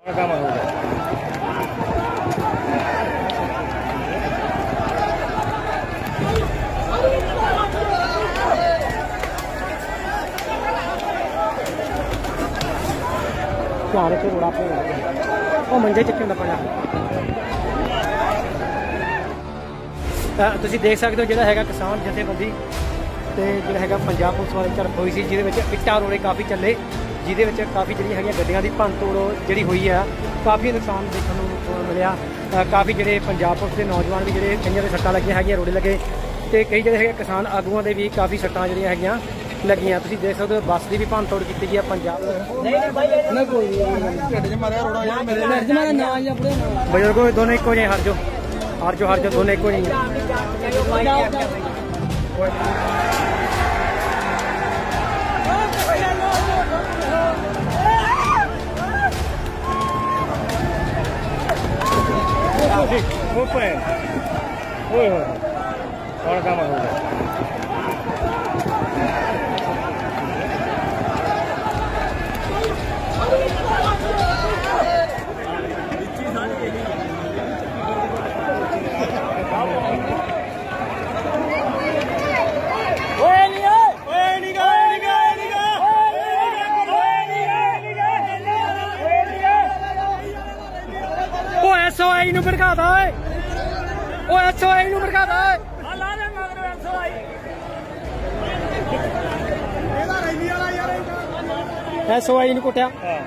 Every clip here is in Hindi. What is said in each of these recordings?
काम होगा। ध्यान रखो रोड़ा पे वो मंजे चक्के होंदा पाना। तुसीं देख सकते हो जिहड़ा हैगा किसान जथेबंदी ते जिहड़ा हैगा पंजाब पुलिस वाले तरफ होई सी जिहदे विच इट्टां रोड़े काफ़ी चले जिहदे विच काफ़ी जिहड़ी हैगी गड्डियां दी भंन तोड़ जिहड़ी होई है काफ़ी नुकसान देखने को मिलिया। काफ़ी जिहड़े पंजाब पुलिस के नौजवान भी जिहड़े कईयां दे सट्टां लगियां हैगियां रोड़े लगे ते कई जिहड़े हैगे किसान आगूआं दे भी काफ़ी सट्टां जिहड़ियां हैगियां लगियां। तुसीं देख सकते हो बस की भी भंन तोड़ की गई है पंजाब। बजुर्गो दोनों इक्को जिहे हर जो दोनों इक्को जिहे और काम होगा। SOI ਨੂੰ ਭੜਕਾਦਾ ਓਏ ਓਏ SOI ਨੂੰ ਭੜਕਾਦਾ ਓਏ ਆ ਲਾ ਦੇ ਮਗਰ SOI ਇਹਦਾ ਰੈਲੀ ਵਾਲਾ ਯਾਰ SOI ਨੂੰ ਕੁੱਟਿਆ ਹਾਂ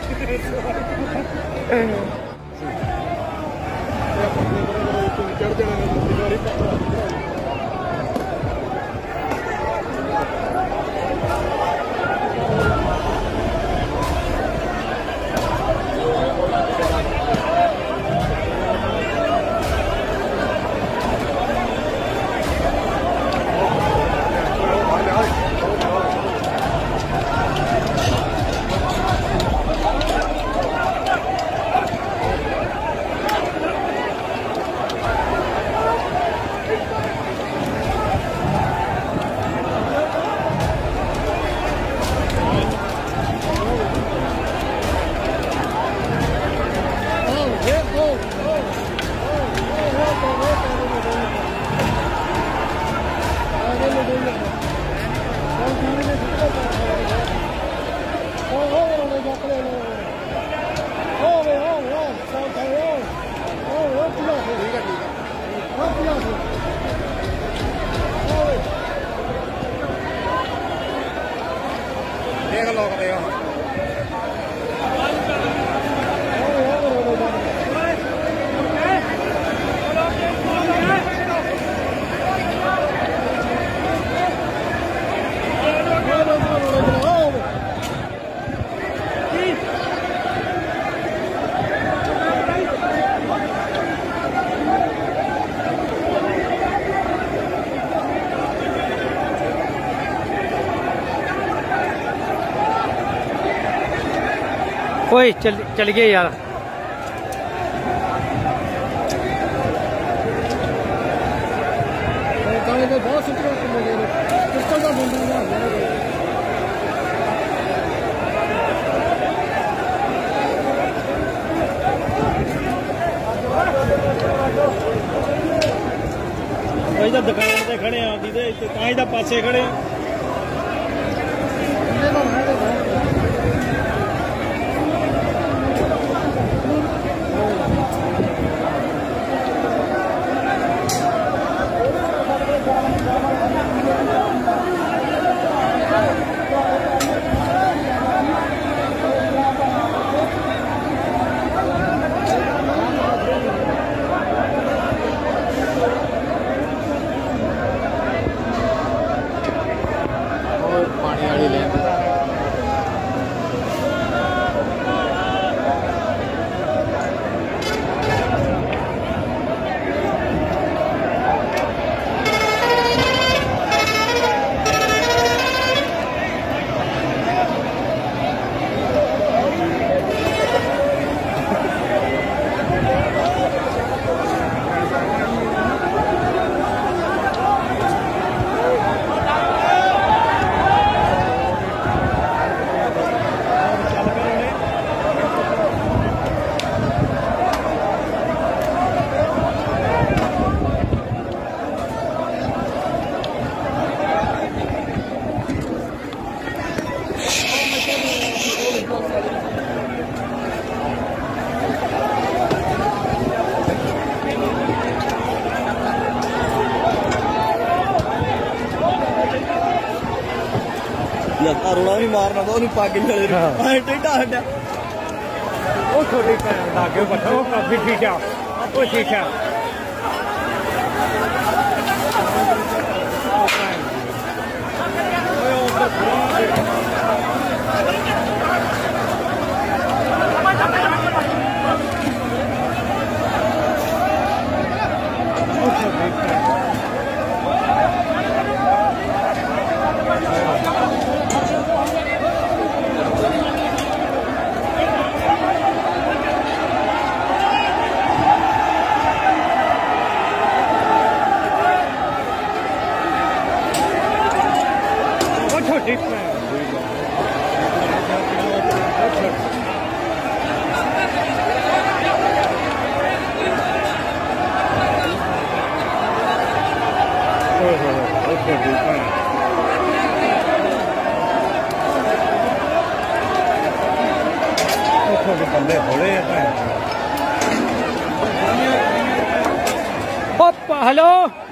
ओए चल गए यार दुकान से खड़े हैं पासे खड़े रोड़ा नहीं मारना तो उन्हें पग चले टेढ़ा हड्डा वो छोटी भैन लागे बठा वो काफी ठीक है वो ठीक है बंदे थोड़े हेलो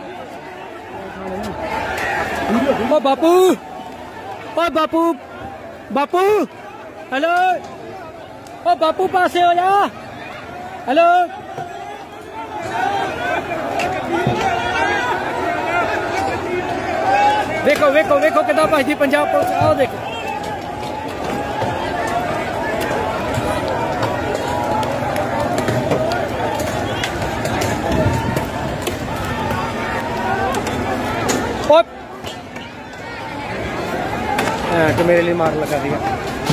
ओ बापू ओ बापू बापू हेलो ओ बापू पासे हो जा हेलो देखो देखो देखो कितना भजदी पंजाब पुलिस आओ देखो तो मेरे लिए मार लगा दिया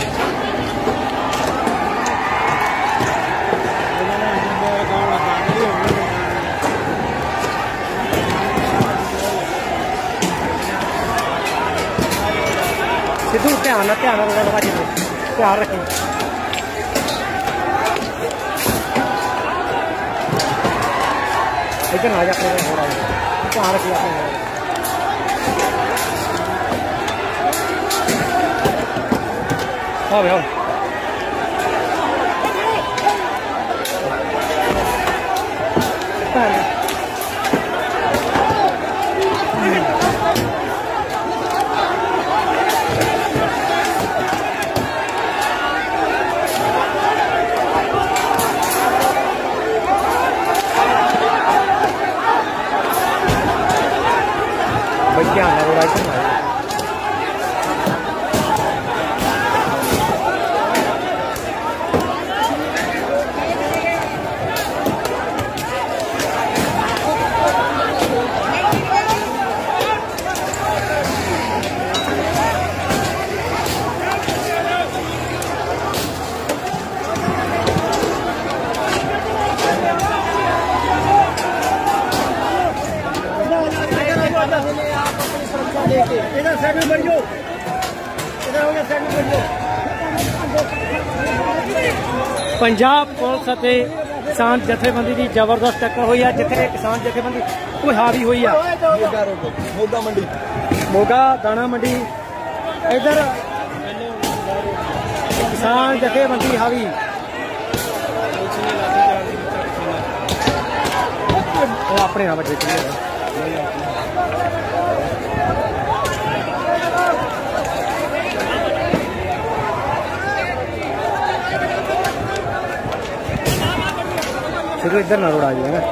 सिद्धू ध्यान ध्यान रखी इधर ना जा अपने थोड़ा ध्यान रखिए अपने हाँ भैया बच्चा ना उड़ाई पंजाब पुलिस ਅਤੇ किसान जथेबंदी की जबरदस्त टक्कर हुई है जिथे किसान जथेबंदी कोई हावी हुई है मोगा दाना मंडी इधर किसान जथेबंदी हावी अपने आप शुरू इधर ना रोड आ जाएगा